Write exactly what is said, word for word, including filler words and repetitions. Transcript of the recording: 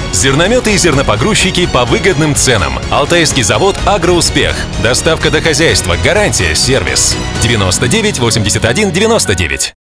Зернометы и зернопогрузчики по выгодным ценам. Алтайский завод «Агроуспех». Доставка до хозяйства. Гарантия. Сервис. девяносто девять восемьдесят один девяносто девять.